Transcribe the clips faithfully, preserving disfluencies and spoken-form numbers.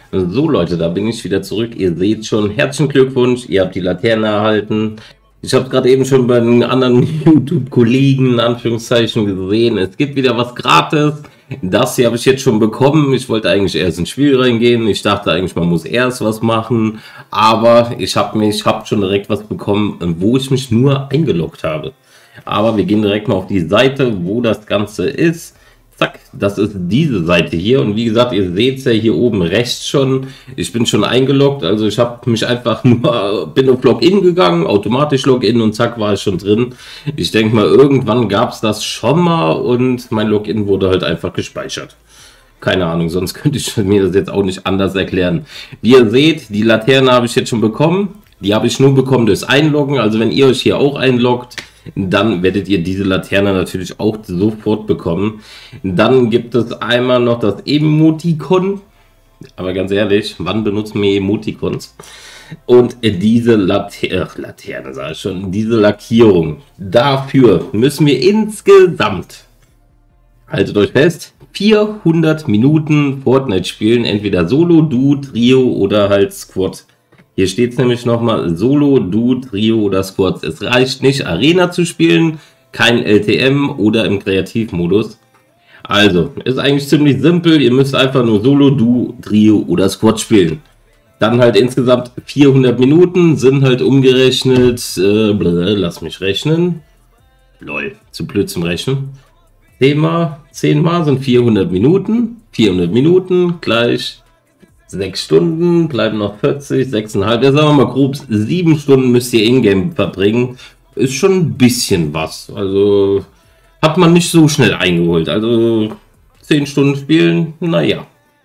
So Leute, da bin ich wieder zurück. Ihr seht schon, herzlichen Glückwunsch, ihr habt die Laterne erhalten. Ich habe gerade eben schon bei den anderen YouTube-Kollegen in Anführungszeichen gesehen, es gibt wieder was gratis. Das hier habe ich jetzt schon bekommen. Ich wollte eigentlich erst ins Spiel reingehen. Ich dachte eigentlich, man muss erst was machen. Aber ich habe mich, habe schon direkt was bekommen, wo ich mich nur eingeloggt habe. Aber wir gehen direkt mal auf die Seite, wo das Ganze ist. Zack, das ist diese Seite hier und wie gesagt, ihr seht es ja hier oben rechts schon, ich bin schon eingeloggt, also ich habe mich einfach nur, bin auf Login gegangen, automatisch Login und zack, war ich schon drin. Ich denke mal, irgendwann gab es das schon mal und mein Login wurde halt einfach gespeichert. Keine Ahnung, sonst könnte ich mir das jetzt auch nicht anders erklären. Wie ihr seht, die Laterne habe ich jetzt schon bekommen, die habe ich nur bekommen durchs Einloggen, also wenn ihr euch hier auch einloggt, dann werdet ihr diese Laterne natürlich auch sofort bekommen. Dann gibt es einmal noch das Emoticon. Aber ganz ehrlich, wann benutzen wir Emoticons? Und diese Later Ach, Laterne, sage ich schon, diese Lackierung. Dafür müssen wir insgesamt, haltet euch fest, vierhundert Minuten Fortnite spielen. Entweder Solo, Duo, Trio oder halt Squad. Hier steht es nämlich nochmal Solo, Duo, Trio oder Squads. Es reicht nicht, Arena zu spielen, kein L T M oder im Kreativmodus. Also, ist eigentlich ziemlich simpel. Ihr müsst einfach nur Solo, Duo, Trio oder Squad spielen. Dann halt insgesamt vierhundert Minuten, sind halt umgerechnet, äh, blö, lass mich rechnen. Lol, zu blöd zum Rechnen. zehn mal, zehn mal sind vierhundert Minuten. vierhundert Minuten gleich sechs Stunden, bleiben noch vierzig, sechs Komma fünf, ja sagen wir mal grob, sieben Stunden müsst ihr Ingame verbringen. Ist schon ein bisschen was, also hat man nicht so schnell eingeholt, also zehn Stunden spielen, naja,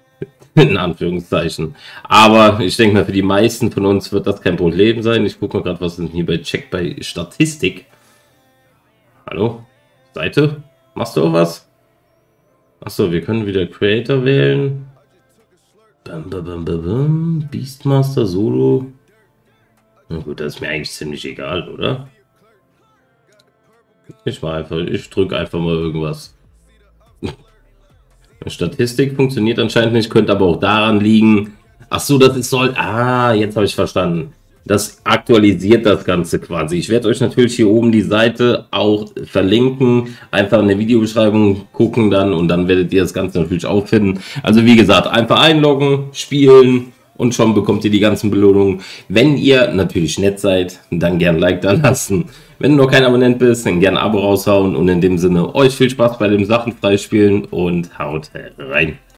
in Anführungszeichen. Aber ich denke mal, für die meisten von uns wird das kein Problem sein. Ich gucke mal gerade, was ist hier bei Check bei Statistik. Hallo? Seite? Machst du auch was? Achso, wir können wieder Creator wählen. Bam, bam, bam, bam. Beastmaster Solo. Na gut, das ist mir eigentlich ziemlich egal, oder? Ich war einfach, ich drücke einfach mal irgendwas. Statistik funktioniert anscheinend nicht, könnte aber auch daran liegen. Ach so, das ist soll. Ah, jetzt habe ich verstanden. Das aktualisiert das Ganze quasi. Ich werde euch natürlich hier oben die Seite auch verlinken. Einfach in der Videobeschreibung gucken dann und dann werdet ihr das Ganze natürlich auch finden. Also wie gesagt, einfach einloggen, spielen und schon bekommt ihr die ganzen Belohnungen. Wenn ihr natürlich nett seid, dann gern ein Like da lassen. Wenn du noch kein Abonnent bist, dann gern ein Abo raushauen. Und in dem Sinne, euch viel Spaß bei dem Sachen freispielen und haut rein.